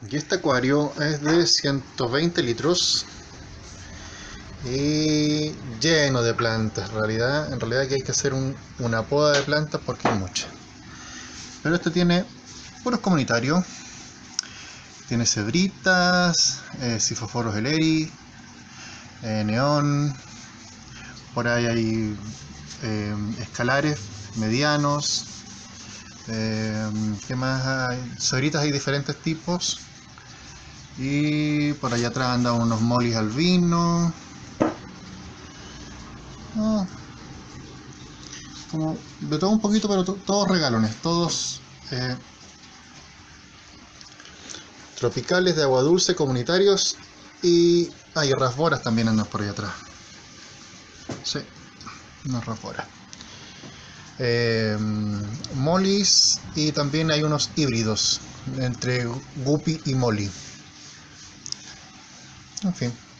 Y este acuario es de 120 litros y lleno de plantas. En realidad aquí hay que hacer una poda de plantas porque hay muchas. Pero este tiene puros comunitarios. Tiene cedritas, Siphophorus elleri, neón. Por ahí hay escalares medianos. ¿Qué más hay? Cedritas hay diferentes tipos. Y por allá atrás andan unos molis albinos. Como de todo un poquito, pero todos regalones, todos tropicales de agua dulce, comunitarios. Y hay rasboras también andan por ahí atrás. Sí, unas rasboras. Molis, y también hay unos híbridos entre guppy y molly. En fin.